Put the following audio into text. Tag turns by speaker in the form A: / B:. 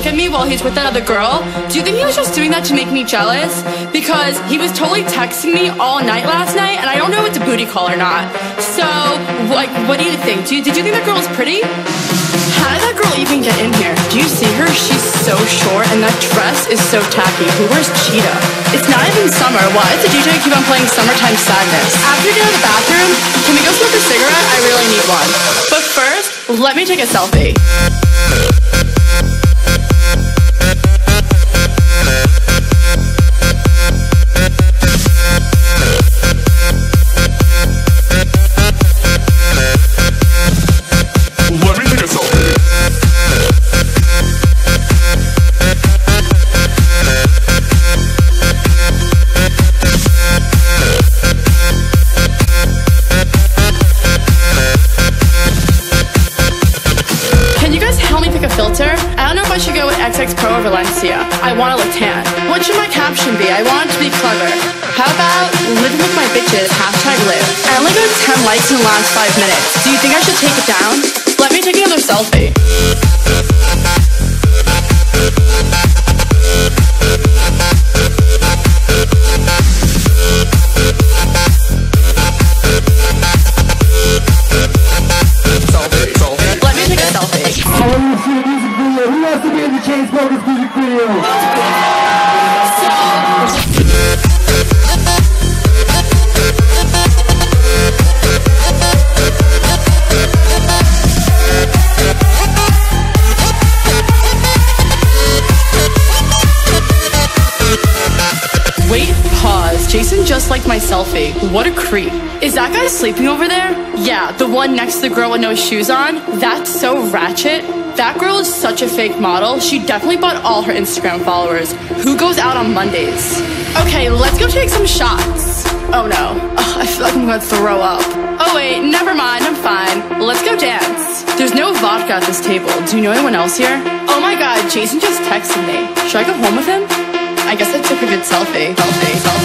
A: at me while he's with that other girl. Do you think he was just doing that to make me jealous? Because he was totally texting me all night last night, and I don't know if it's a booty call or not. So, like, what do you think? Did you think that girl was pretty? How did that girl even get in here? Do you see her? She's so short, and that dress is so tacky. Who wears cheetah? It's not even summer. Why does the DJ keep on playing Summertime Sadness? After we get out of the bathroom, can we go smoke a cigarette? I really need one. But first, let me take a selfie. I don't know if I should go with XX Pro or Valencia. I want to look tan. What should my caption be? I want it to be clever. How about living with my bitches, #live. I only got 10 likes in the last 5 minutes. Do you think I should take it down? Let me take another selfie. Let me take a selfie.
B: Who wants to be in the Chainsmokers music video?
A: Wait, pause. Jason just liked my selfie. What a creep. Is that guy sleeping over there? Yeah, the one next to the girl with no shoes on? That's so ratchet. That girl is such a fake model. She definitely bought all her Instagram followers. Who goes out on Mondays? Okay, let's go take some shots. Oh no. I feel like I'm gonna throw up. Oh wait, never mind, I'm fine. Let's go dance. There's no vodka at this table. Do you know anyone else here? Oh my god, Jason just texted me. Should I go home with him? I guess I took a good selfie.